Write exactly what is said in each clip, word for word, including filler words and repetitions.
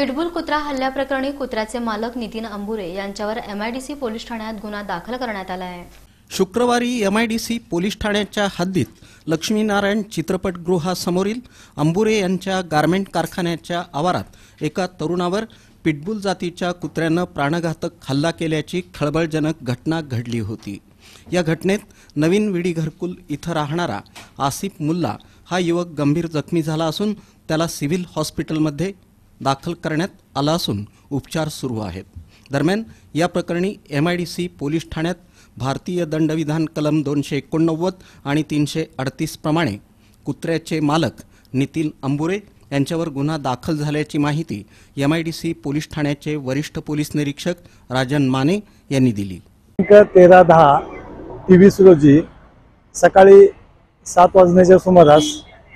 Pitbull कुत्रा हल्ल्याप्रकरणी कुत्र्याचे मालक नितीन अंबुरे यांच्यावर एमआयडीसी पोलीस ठाण्यात गुन्हा दाखल करण्यात आला आहे। शुक्रवारी एमआयडीसी पोलीस ठाण्याच्या हद्दीत लक्ष्मीनारायण चित्रपटगृहासमोरील अंबुरे यांच्या गारमेंट कारखान्याच्या आवारात एका तरुणावर पिटबुल जातीच्या कुत्र्यानं प्राणघातक हल्ला केल्याची खळबळजनक घटना घडली होती। या घटनेत नवीन विडी घरकुल इथं राहणारा आसिफ मुल्ला हा युवक गंभीर जखमी झाला असून त्याला सिव्हिल हॉस्पिटलमध्ये दाखल करण्यात आला असून उपचार सुरू आहेत। दरम्यान या प्रकरणी एमआयडीसी पोलीस ठाण्यात भारतीय दंडविधान कलम दोनशे एकोणनव्वद आणि तीनशे अडतीस प्रमाणे कुत्र्याचे मालक नितीन अंबुरे यांच्यावर गुन्हा दाखल झाल्याची माहिती एमआयडीसी पोलीस ठाण्याचे वरिष्ठ पोलीस निरीक्षक राजन माने यांनी दिली। तेरा दहा तेवीस रोजी सकाळी सात वाजण्याच्या सुमारास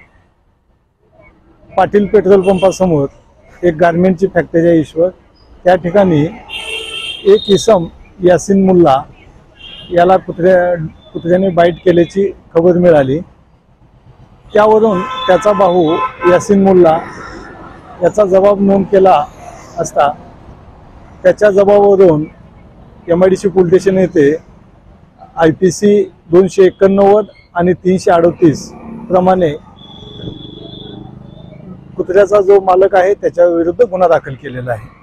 पाटील पेट्रोल पंपासमोर एक गारमेंटची फॅक्टरी आहे ईश्वर, त्या ठिकाणी एक इसम यासिन मुल्ला याला कुत्र्या कुत्र्याने बाईट केल्याची खबर मिळाली। त्यावरून त्याचा भाऊ यासिन मुल्ला याचा जबाब नोंद केला असता त्याच्या जबाबावरून एमआयडीसी पोलीस स्टेशन येथे आय पी सी दोनशे एकोणनव्वद आणि तीनशे अडतीस प्रमाणे कुत्र्याचा जो मालक आहे त्याच्या विरुद्ध गुन्हा दाखल केलेला आहे।